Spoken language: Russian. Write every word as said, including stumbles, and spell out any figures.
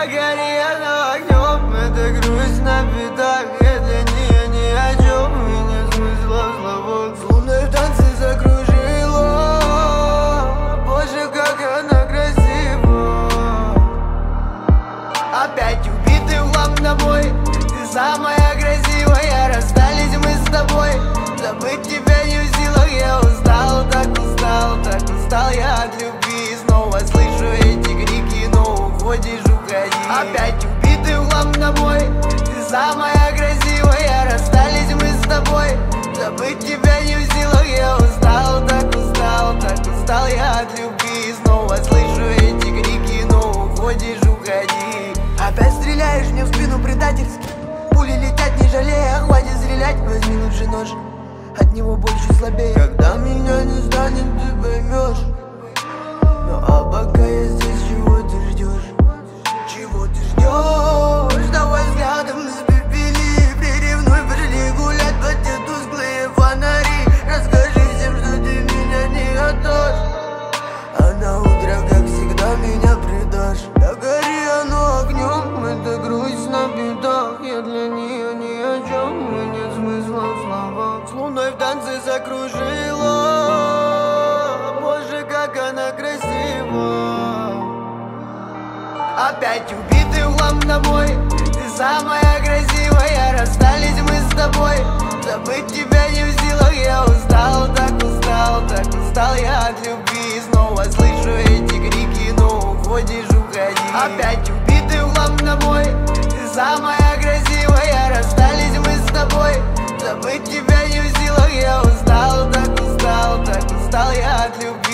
горела огнем, это грусть на бедах. Я для нее ни о чем, и нет смысла в словах. С луной в танце закружила, боже, как она красива. Опять убитый в лам тобой, ты самая красивая. Расстались мы с тобой, забыть тебя не в силах. Я устал, так устал, так устал я от любви. Снова слышу эти крики, но уходишь, уходи. Опять убитый в хлам тобой, ты самая красивая. Расстались мы с тобой, забыть тебя не в силах. Я устал, так устал, так устал я от любви. Снова слышу эти крики, но уходишь, уходи. Опять стреляешь мне в спину предательски, пули летят не жалея, хватит стрелять, возьми лучше нож, от него больше слабее. Когда меня не станет, ты поймешь. Ну а пока я здесь, чего ты ждешь? Чего ты ждешь? Давай взглядом испепели, приревнуй, пришли гулять под те тусклые фонари. Расскажи всем, что ты меня не отдашь, а на утро, как всегда, меня предашь. Да гори оно огнем, это грусть на бедах. Я для нее ни о чем, и нет смысла в словах. С луной в танце закружила, боже, как она красива. Опять убитый в хлам тобой, ты самая красивая. Расстались мы с тобой, забыть тебя не в силах. Я устал, так устал, так устал я от любви. Снова слышу эти крики, но уходишь, уходи. Опять убитый в хлам тобой, ты самая красивая. Расстались мы с тобой, забыть тебя не в силах. Я устал, так устал, так устал я от любви.